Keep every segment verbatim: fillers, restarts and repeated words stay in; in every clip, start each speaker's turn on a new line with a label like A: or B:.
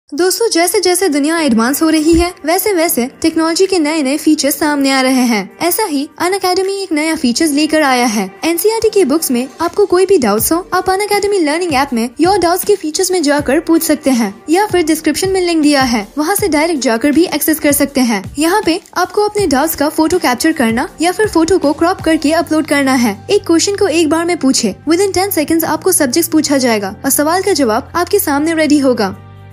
A: दोस्तों, जैसे जैसे दुनिया एडवांस हो रही है वैसे वैसे टेक्नोलॉजी के नए नए फीचर्स सामने आ रहे हैं। ऐसा ही अनअकैडमी एक नया फीचर्स लेकर आया है। एनसीईआरटी की बुक्स में आपको कोई भी डाउट्स हो, आप अनअकैडमी लर्निंग ऐप में योर डाउट्स के फीचर्स में जाकर पूछ सकते हैं, या फिर डिस्क्रिप्शन में लिंक दिया है, वहाँ से डायरेक्ट जाकर भी एक्सेस कर सकते हैं। यहाँ पे आपको अपने डाउट्स का फोटो कैप्चर करना या फिर फोटो को क्रॉप करके अपलोड करना है। एक क्वेश्चन को एक बार में पूछे, विद इन टेन सेकेंड्स आपको सब्जेक्ट पूछा जाएगा और सवाल का जवाब आपके सामने रेडी होगा।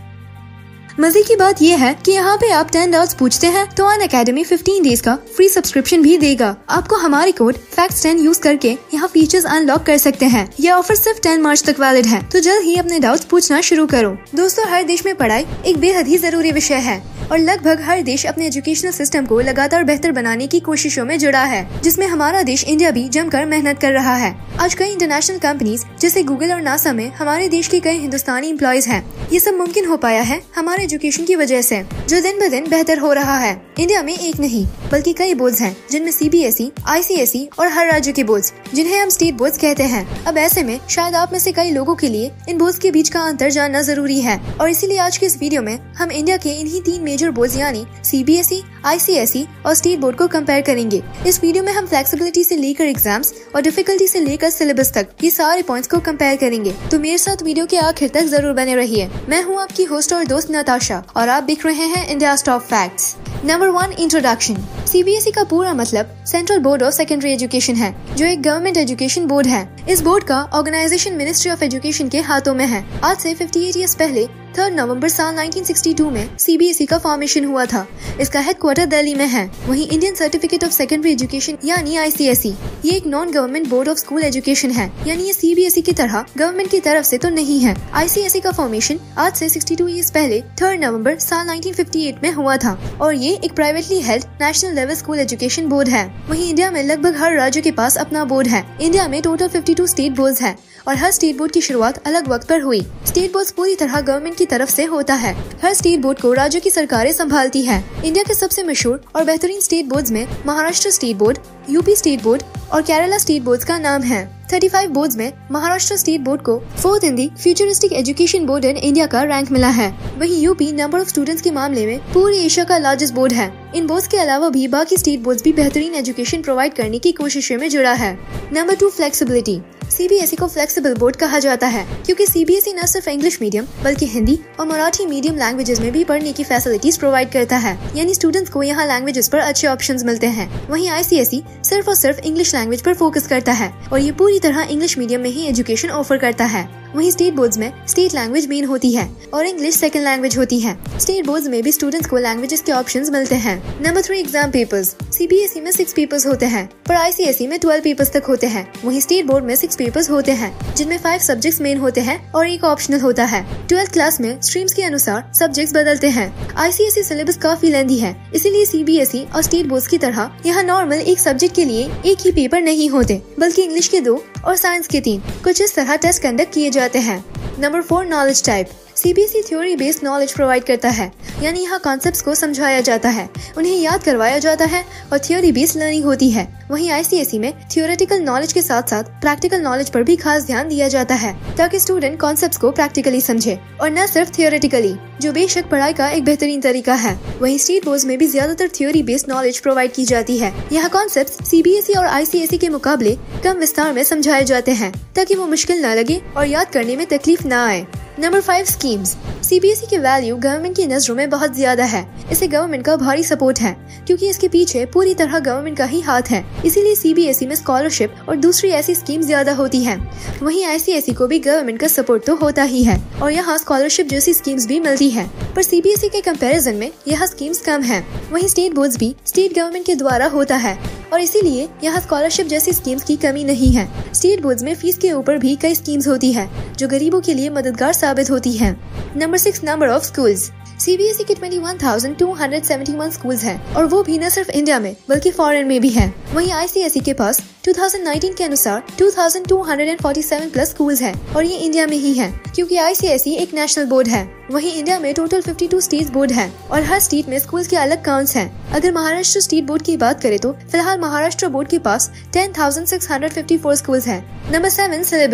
A: मजे की बात यह है कि यहाँ पे आप टेन डाउट्स पूछते हैं तो अनअकैडमी फिफ्टीन डेज का फ्री सब्सक्रिप्शन भी देगा। आपको हमारे कोड फैक्ट्स टेन यूज करके यहाँ फीचर्स अनलॉक कर सकते हैं। यह ऑफर सिर्फ टेन मार्च तक वैलिड है, तो जल्द ही अपने डाउट्स पूछना शुरू करो। दोस्तों, हर देश में पढ़ाई एक बेहद ही जरूरी विषय है और लगभग हर देश अपने एजुकेशनल सिस्टम को लगातार बेहतर बनाने की कोशिशों में जुड़ा है, जिसमें हमारा देश इंडिया भी जमकर मेहनत कर रहा है। आज कई इंटरनेशनल कंपनीज जैसे गूगल और नासा में हमारे देश के कई हिंदुस्तानी एम्प्लॉयज हैं। ये सब मुमकिन हो पाया है हमारे एजुकेशन की वजह से, जो दिन ब दिन बेहतर हो रहा है। इंडिया में एक नहीं बल्कि कई बोर्ड्स हैं, जिनमें सीबीएसई, आईसीएसई और हर राज्य के बोर्ड्स, जिन्हें हम स्टेट बोर्ड्स कहते हैं। अब ऐसे में शायद आप में से कई लोगों के लिए इन बोर्ड्स के बीच का अंतर जानना जरूरी है, और इसीलिए आज के इस वीडियो में हम इंडिया के इन्हीं तीन मेजर बोर्ड्स यानी सीबीएसई, आईसीएसई और स्टेट बोर्ड को कंपेयर करेंगे। इस वीडियो में हम फ्लेक्सिबिलिटी से लेकर एग्जाम्स और डिफिकल्टी से लेकर सिलेबस तक ये सारे पॉइंट्स को कंपेयर करेंगे, तो मेरे साथ वीडियो के आखिर तक जरूर बने रहिए। मैं हूँ आपकी होस्ट और दोस्त नताशा और आप देख रहे हैं India top facts. Number one, introduction. CBSE का पूरा मतलब central board of secondary education है, जो एक गवर्नमेंट एजुकेशन बोर्ड है। इस बोर्ड का ऑर्गेनाइजेशन मिनिस्ट्री ऑफ एजुकेशन के हाथों में है। आज से अट्ठावन इयर्स पहले थर्ड नवंबर साल नाइनटीन सिक्सटी टू में सीबीएसई का फॉर्मेशन हुआ था। इसका हेडक्वार्टर दिल्ली में है। वहीं Indian certificate of secondary education यानी आईसीएसई ये एक non government board of school education है, यानी ये सीबीएसई की तरह गवर्नमेंट की तरफ से तो नहीं है। आईसीएसई का फॉर्मेशन आज से बासठ इयर्स पहले थर्ड नवंबर साल नाइनटीन फिफ्टी एट में हुआ था, और ये एक privately held national level school education board है। वहीं इंडिया में लगभग हर राज्य के पास अपना बोर्ड है। इंडिया में टोटल बावन स्टेट बोर्ड है और हर स्टेट बोर्ड की शुरुआत अलग वक्त पर हुई। स्टेट बोर्ड पूरी तरह गवर्नमेंट की तरफ से होता है। हर स्टेट बोर्ड को राज्य की सरकारें संभालती है। इंडिया के सबसे मशहूर और बेहतरीन स्टेट बोर्ड्स में Maharashtra state board, UP state board और केरला स्टेट बोर्ड का नाम है। पैंतीस बोर्ड्स में महाराष्ट्र स्टेट बोर्ड को fourth in the futuristic education board in India का रैंक मिला है। वहीं यूपी नंबर ऑफ स्टूडेंट्स के मामले में पूरी एशिया का लार्जेस्ट बोर्ड है। इन बोर्ड्स के अलावा भी बाकी स्टेट बोर्ड्स भी बेहतरीन एजुकेशन प्रोवाइड करने की कोशिशों में जुड़ा है। Number two, flexibility. सीबीएसई को फ्लेक्सिबल बोर्ड कहा जाता है क्योंकि सीबीएसई न सिर्फ इंग्लिश मीडियम बल्कि हिंदी और मराठी मीडियम लैंग्वेजेस में भी पढ़ने की फैसिलिटीज प्रोवाइड करता है, यानी स्टूडेंट्स को यहाँ लैंग्वेजेस पर अच्छे ऑप्शंस मिलते हैं। वहीं आईसीएसई सिर्फ और सिर्फ इंग्लिश लैंग्वेज पर फोकस करता है और ये पूरी तरह इंग्लिश मीडियम में ही एजुकेशन ऑफर करता है। वहीं स्टेट बोर्ड्स में स्टेट लैंग्वेज मेन होती है और इंग्लिश सेकंड लैंग्वेज होती है। स्टेट बोर्ड्स में भी स्टूडेंट्स को लैंग्वेजेस के ऑप्शंस मिलते हैं। Number three, exam papers. CBSE में सिक्स पेपर्स होते हैं पर आईसीएसई में ट्वेल्व पेपर्स तक होते हैं। वहीं स्टेट बोर्ड में सिक्स पेपर्स होते हैं जिनमें फाइव सब्जेक्ट्स मेन होते हैं और एक ऑप्शनल होता है। ट्वेल्थ क्लास में स्ट्रीम्स के अनुसार सब्जेक्ट्स बदलते हैं। आईसीएसई सिलेबस काफी लेंथी है, इसीलिए सीबीएसई और स्टेट बोर्ड्स की तरह यहाँ नॉर्मल एक सब्जेक्ट के लिए एक ही पेपर नहीं होते, बल्कि इंग्लिश के दो और साइंस के तीन कुछ इस तरह टेस्ट कंडक्ट किए जाते हैं। Number four, knowledge type. CBSE theory based knowledge provide करता है, यानी यहाँ कॉन्सेप्ट्स को समझाया जाता है, उन्हें याद करवाया जाता है और थ्योरी बेस्ड लर्निंग होती है। वहीं आईसीएसई में थ्योरेटिकल नॉलेज के साथ साथ प्रैक्टिकल नॉलेज पर भी खास ध्यान दिया जाता है ताकि स्टूडेंट कॉन्सेप्ट्स को प्रैक्टिकली समझे और न सिर्फ थियोरेटिकली, जो बेशक पढ़ाई का एक बेहतरीन तरीका है। वहीं स्टेट बोर्ड्स में भी ज्यादातर थ्योरी बेस्ड नॉलेज प्रोवाइड की जाती है। यहाँ कॉन्सेप्ट्स सीबीएसई और आईसीएसई के मुकाबले कम विस्तार में समझाए जाते हैं ताकि वो मुश्किल न लगे और याद करने में तकलीफ न आए। Number five, schemes. सीबीएसई की वैल्यू गवर्नमेंट की नजरों में बहुत ज्यादा है। इसे गवर्नमेंट का भारी सपोर्ट है क्योंकि इसके पीछे पूरी तरह गवर्नमेंट का ही हाथ है, इसीलिए सीबीएसई में स्कॉलरशिप और दूसरी ऐसी स्कीम ज्यादा होती है। वहीं आईसीएसई को भी गवर्नमेंट का सपोर्ट तो होता ही है और यहाँ स्कॉलरशिप जैसी स्कीम्स भी मिलती है, पर सीबीएसई के कंपैरिजन में यहाँ स्कीम्स कम है। वहीं स्टेट बोर्ड्स भी स्टेट गवर्नमेंट के द्वारा होता है और इसीलिए यहाँ स्कॉलरशिप जैसी स्कीम्स की कमी नहीं है। स्टेट बोर्ड्स में फीस के ऊपर भी कई स्कीम्स होती है जो गरीबों के लिए मददगार साबित होती है। Number six, number of schools. CBSE के इक्कीस हज़ार दो सौ इकहत्तर स्कूल्स हैं और वो भी न सिर्फ इंडिया में बल्कि फॉरेन में भी हैं। वहीं आईसीएसई के पास दो हज़ार उन्नीस के अनुसार दो हज़ार दो सौ सैंतालीस प्लस स्कूल्स हैं और ये इंडिया में ही है क्योंकि आईसीएसई एक नेशनल बोर्ड है। वहीं इंडिया में टोटल बावन स्टेट बोर्ड है और हर स्टेट में स्कूल्स के अलग काउंट्स हैं। अगर महाराष्ट्र स्टेट बोर्ड की बात करें तो फिलहाल महाराष्ट्र बोर्ड के पास दस हज़ार छह सौ चौवन स्कूल्स हैं। Number seven, syllabus.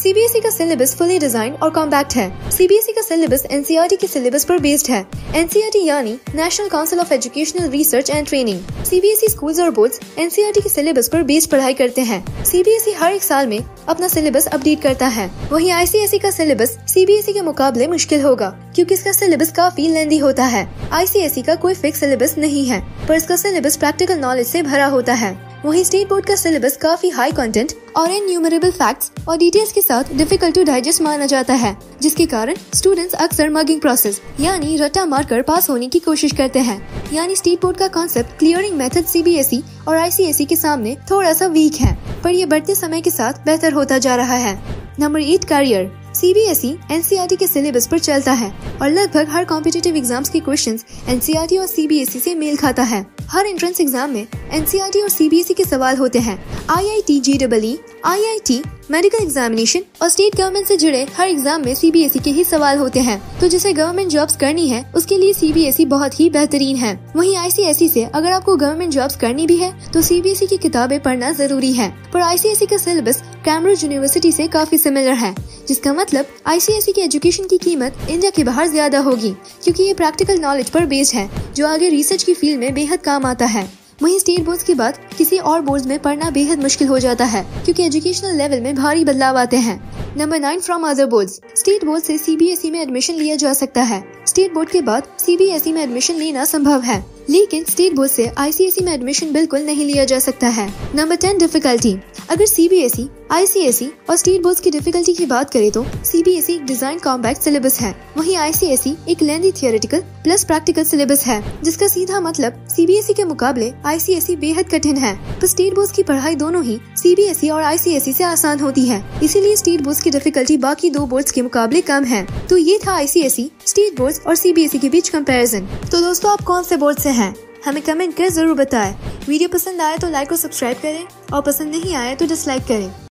A: सीबीएसई का सिलेबस फुली डिजाइन और कॉम्पैक्ट है। सीबीएसई का सिलेबस एनसीईआरटी के सिलेबस पर बेस्ड है। एनसीईआरटी यानी national council of educational research and training. CBSE schools और बोर्ड्स एनसीईआरटी के सिलेबस पर बेस्ड पढ़ाई करते हैं। सीबीएसई हर एक साल में अपना सिलेबस अपडेट करता है। वहीं आईसीएसई का सिलेबस सीबीएसई के मुकाबले मुश्किल होगा क्योंकि इसका सिलेबस काफी लेंथी होता है। आईसीएसई का कोई फिक्स सिलेबस नहीं है, पर इसका सिलेबस प्रैक्टिकल नॉलेज से भरा होता है। वहीं स्टेट बोर्ड का सिलेबस काफी हाई कंटेंट और इन्यूमरेबल फैक्ट्स और डिटेल्स के साथ डिफिकल्ट टू डाइजेस्ट माना जाता है, जिसके कारण स्टूडेंट्स अक्सर मगिंग प्रोसेस यानी रट्टा मारकर पास होने की कोशिश करते हैं। यानी स्टेट बोर्ड का कॉन्सेप्ट क्लियरिंग मेथड सीबीएसई और आईसीएसई के सामने थोड़ा सा वीक है, पर यह बढ़ते समय के साथ बेहतर होता जा रहा है। Number eight, career. CBSE NCERT के सिलेबस पर चलता है और लगभग हर कॉम्पिटिटिव एग्जाम्स के क्वेश्चंस एनसीईआरटी और सीबीएसई से मेल खाता है। हर एंट्रेंस एग्जाम में एनसीईआरटी और सीबीएसई के सवाल होते हैं। IIT JEE, IIT, medical examination और स्टेट गवर्नमेंट से जुड़े हर एग्जाम में सीबीएसई के ही सवाल होते हैं। तो जिसे गवर्नमेंट जॉब्स करनी है उसके लिए सीबीएसई बहुत ही बेहतरीन है। वहीं आईसीएसई से अगर आपको गवर्नमेंट जॉब्स करनी भी है तो सीबीएसई की किताबें पढ़ना जरूरी है। पर आईसीएसई का सिलेबस कैम्ब्रिज यूनिवर्सिटी से काफी सिमिलर है, जिसका मतलब आईसीएसई की एजुकेशन की कीमत इंडिया के बाहर ज्यादा होगी क्योंकि ये प्रैक्टिकल नॉलेज पर बेस्ड है जो आगे रिसर्च की फील्ड में बेहद काम आता है। वहीं स्टेट बोर्ड्स के बाद किसी और बोर्ड्स में पढ़ना बेहद मुश्किल हो जाता है क्योंकि एजुकेशनल लेवल में भारी बदलाव आते हैं। Number nine, from other boards. State board से सीबीएसई में एडमिशन लिया जा सकता है। स्टेट बोर्ड के बाद सीबीएसई में एडमिशन लेना संभव है, लेकिन स्टेट बोर्ड से आईसीएसई में एडमिशन बिल्कुल नहीं लिया जा सकता है। Number ten, difficulty. अगर सीबीएसई, आईसीएसई और स्टेट बोर्ड्स की डिफिकल्टी की बात करें तो सीबीएसई एक डिजाइन कॉम्पैक्ट सिलेबस है, वहीं आईसीएसई एक lengthy theoretical plus practical syllabus है, जिसका सीधा मतलब सीबीएसई के मुकाबले आईसीएसई बेहद कठिन है। पर स्टेट बोर्ड्स की पढ़ाई दोनों ही सीबीएसई और आईसीएसई से आसान होती है, इसीलिए स्टेट बोर्ड्स की डिफिकल्टी बाकी दो बोर्ड्स के मुकाबले कम है। तो ये था आईसीएसई, स्टेट बोर्ड्स और सीबीएसई के बीच कंपैरिजन। तो दोस्तों, आप कौन से बोर्ड से हैं? हमें कमेंट कर जरूर बताएं। वीडियो पसंद आए तो लाइक और सब्सक्राइब करें और पसंद नहीं आए तो डिसलाइक करें।